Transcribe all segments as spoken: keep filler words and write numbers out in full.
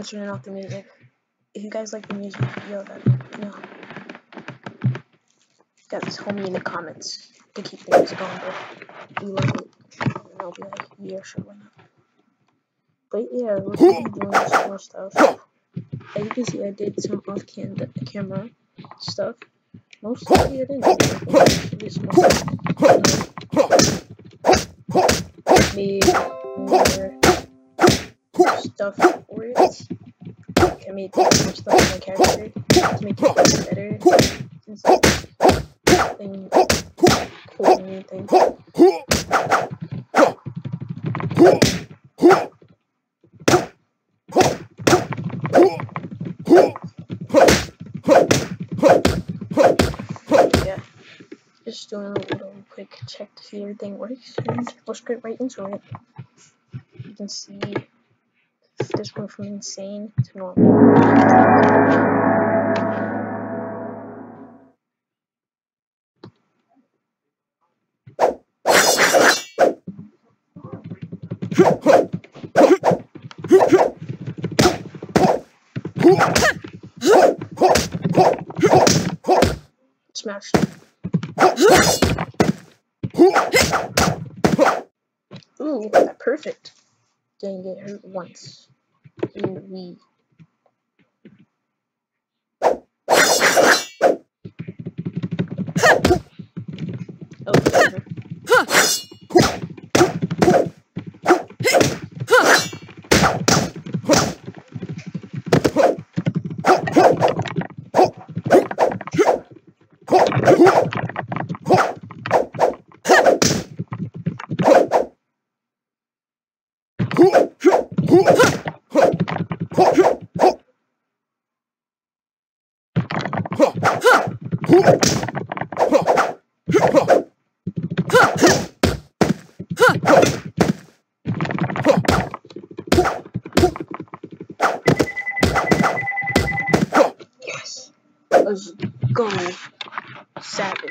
turning off the music. If you guys like the music, yo, that you know, guys, tell me in the comments to keep things going. But you like it, and I'll be like, yeah, sure, why not? But yeah, we're gonna be doing some more stuff. As you can see, I did some off-camera stuff. Mostly I didn't do anything. Just mostly, made more stuff for it. I made more stuff for my character to make it better. And something cool and new things. Yeah, just doing a little quick check to see everything works, and let's get right into it. You can see this went from insane to normal. Smashed. Ooh, that perfect. Didn't get hurt once. In the Wii. Oh, whatever. Yes. Let's go. Savage.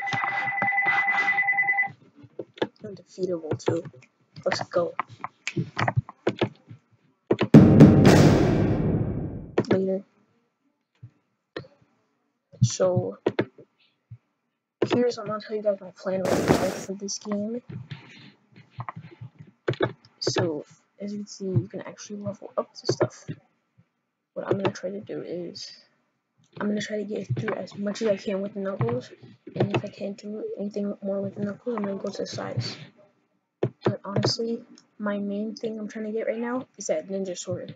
Undefeatable too. Let's go. Later. So here's I'm gonna tell you guys my plan right now for this game. So as you can see, you can actually level up to stuff. What I'm gonna try to do is I'm gonna try to get through as much as I can with the knuckles, and if I can't do anything more with the knuckles, I'm gonna go to the sides. But honestly, my main thing I'm trying to get right now is that ninja sword.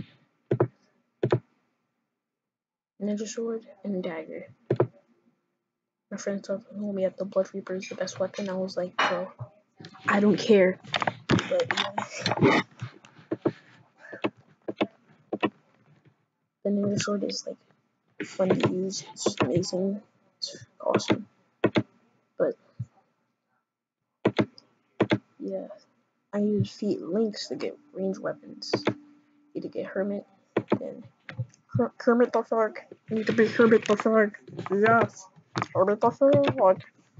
Ninja sword and dagger. My friend told me that the Blood Reaper is the best weapon. I was like, bro, I don't care. But yeah. The ninja sword is like fun to use. It's amazing. It's awesome. But yeah, I use feet links to get range weapons. Need to get Hermit and Her Kermit the Frog. I need to be Kermit the Frog. Yes, Kermit the Frog.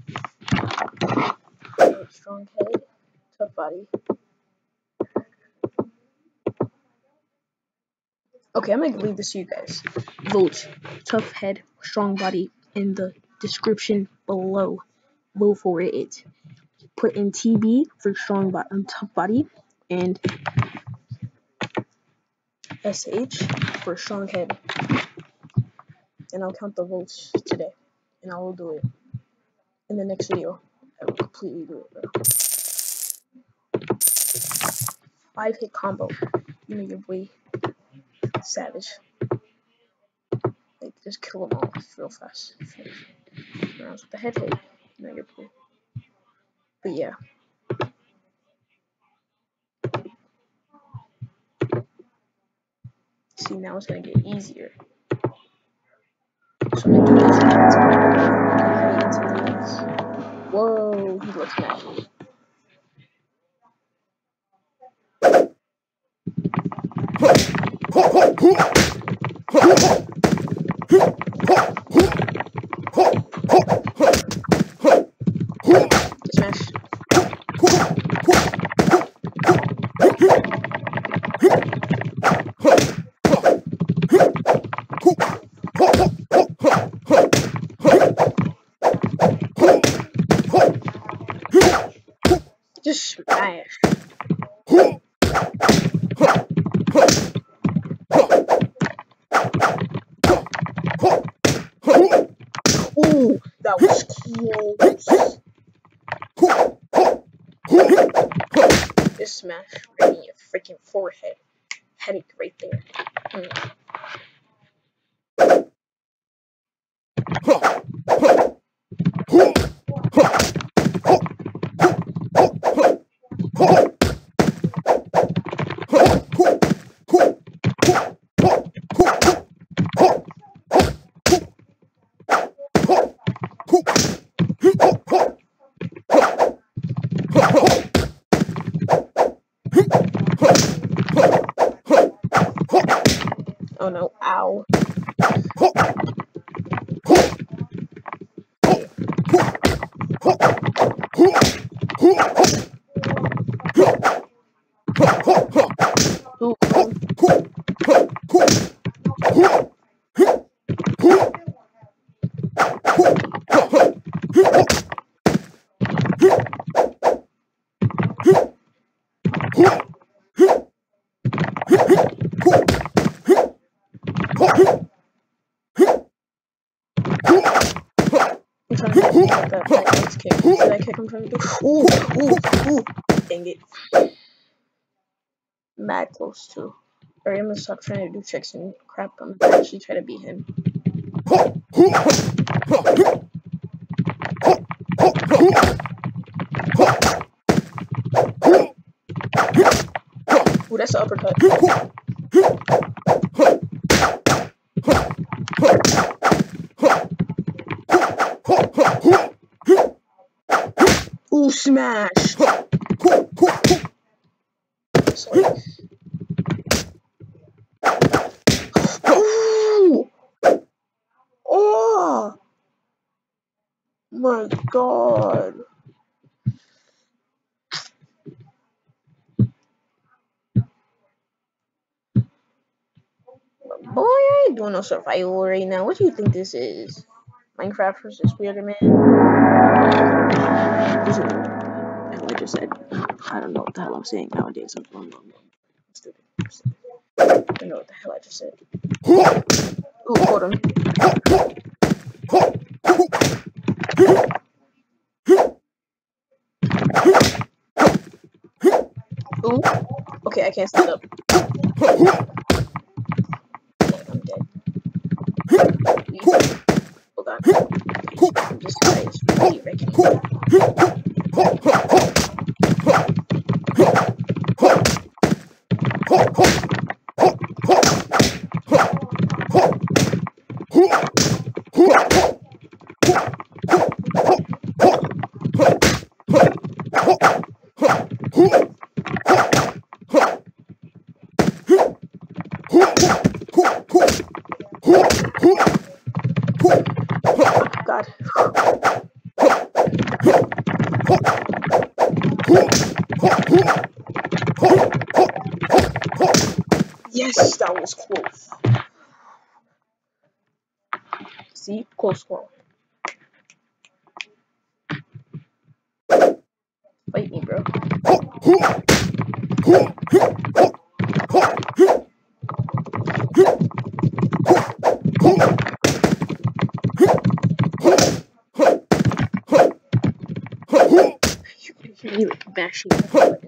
Strong head, tough body. Okay, I'm gonna leave this to you guys. Vote tough head, strong body in the description below. Vote for it. Put in T B for strong body, um, tough body, and S H for strong head. And I'll count the votes today, and I will do it in the next video. I will completely do it, bro. Five hit combo. You know your boy savage. Like just kill them all real fast. Rounds with the head hit. You know your boy. But yeah. See, now it's gonna get easier. So I'm gonna do this. Whoa, he looks mad. Smash. That was close. This smash right in your freaking forehead. Headache right there. Mm. Oh no, ow. Ooh, I'm trying to get that, that, that X kick. See that kick I'm trying to do? Ooh, ooh, ooh. Dang it. Mad close too. Alright, I'm gonna stop trying to do tricks and crap. I'm gonna actually try to beat him. Ooh, that's an uppercut. Ooh, smash! Sorry. Ooh! Oh! My god. Boy, I ain't doing no survival right now. What do you think this is? Minecraft versus Spider-Man? This is what I just said. I don't know what the hell I'm saying nowadays. I'm, I'm, I'm, I'm stupid. I'm stupid. I don't know what the hell I just said. Ooh, hold him. Ooh. Okay, I can't stand up. I'm dead. Oh god. This guy is really wrecking me. God. Yes, that was close. See? Close call. Fight me, bro. You can really mashing the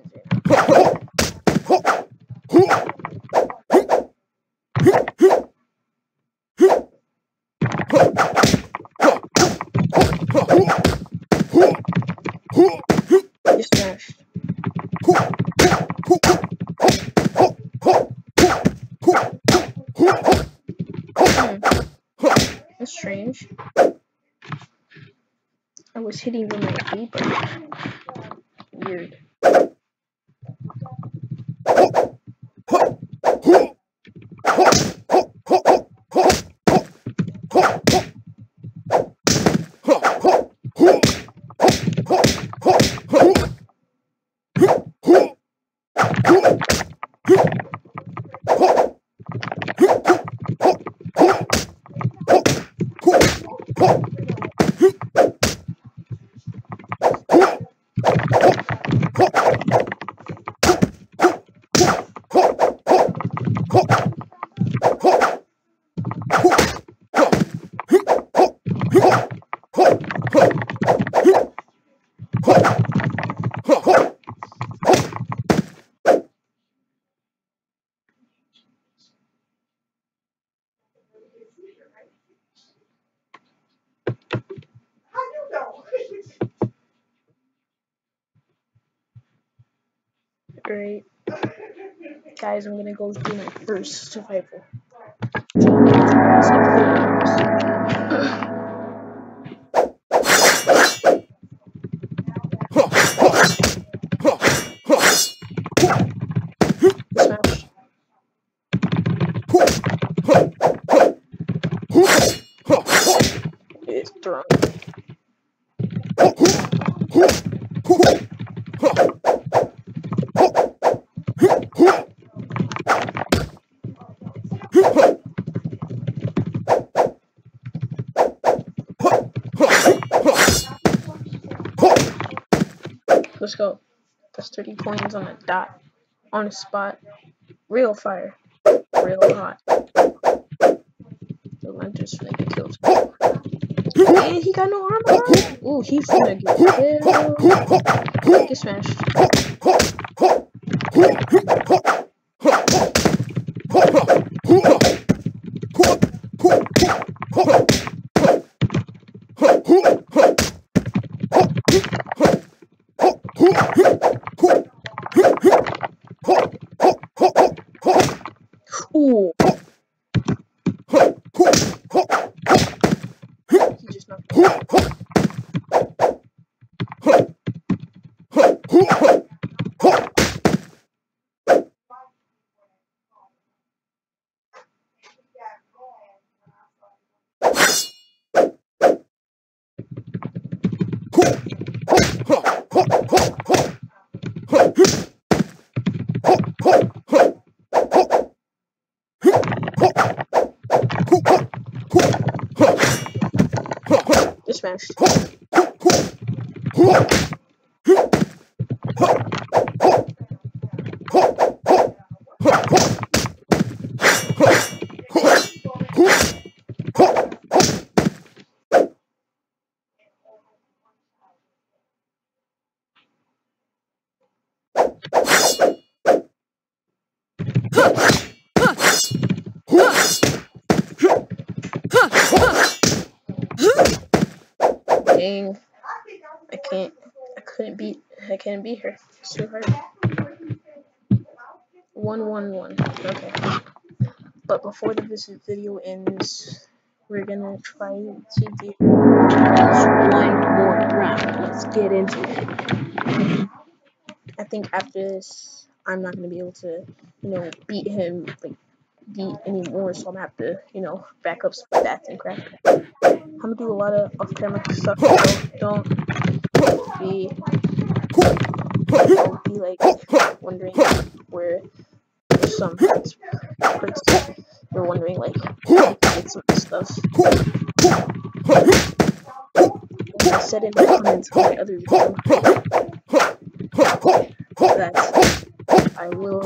You smashed. Hmm. That's strange. I was hitting with my A button. Weird. Great. Guys, I'm gonna go do my first survival. So I'm gonna try this Smash. It's thrown. Let's go. That's thirty coins on the dot. On the spot. Real fire. Real hot. The Lanter's finna get killed. And he got no armor on. Ooh, he's finna get killed. Get smashed. Ooh. He just knocked me out. Get smashed. Dang. I can't. I couldn't beat. I can't beat her. It's too hard. One, one, one. Okay. But before the visit video ends, we're gonna try to do one more round. Let's get into it. I think after this, I'm not gonna be able to, you know, beat him like beat anymore. So I'm gonna have to, you know, back up stats and crap. I'm gonna do a lot of off-camera stuff. So don't be, don't be like wondering where there's some perks. perks. You're wondering like how to get some stuff. I said in the comments on my other video that I will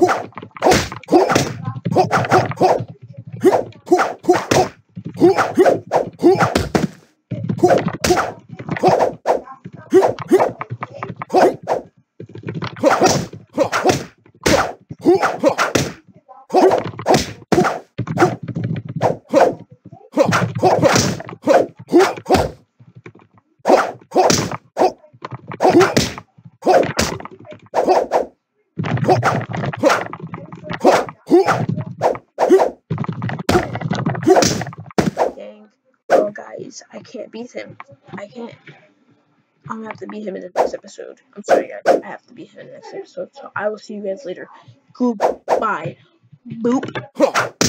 Dang. Oh, guys, I can't beat him. I can't. I'm gonna have to beat him in the next episode. I'm sorry, guys. I have to beat him in the next episode. So I will see you guys later. Goodbye. Boop.